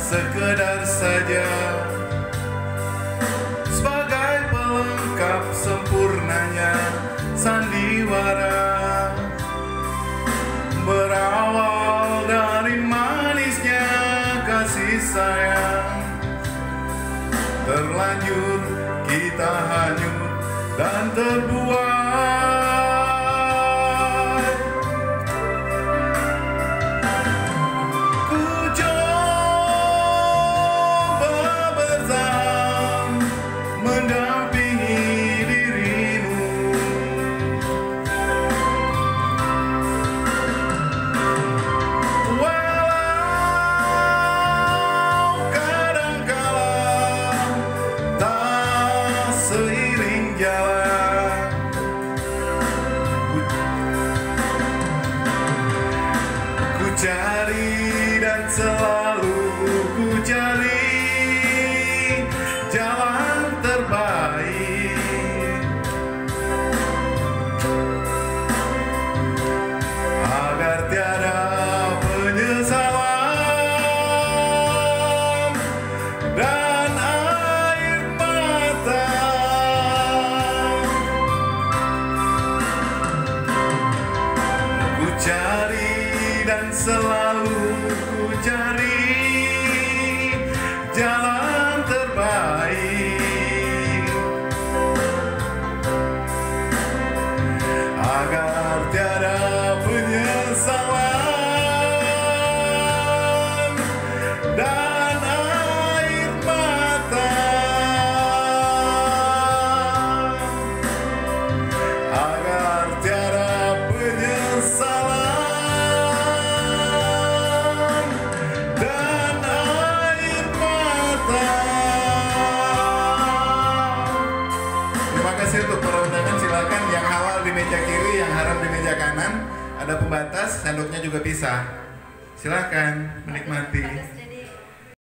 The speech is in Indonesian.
sekedar saja sebagai pelengkap sempurnanya sandiwara. Berawal dari manisnya kasih sayang, terlanjur kita hanyut dan terbuai. Ku coba bertahan mendampingi dirimu, walau kadangkala tak seiring jalan. Ku cari dan selalu ku cari jalan terbaik agar tiada penyesalan dan air mata. Ku cari dan selalu ku cari jalan terbaik agar tiada penyesalan dan air mata, agar tiada penyesalan dan air mata. Terima kasih untuk para undangan. Silakan yang halal di meja kiri, yang haram di meja kanan. Ada pembatas, sendoknya juga pisah. Silakan menikmati.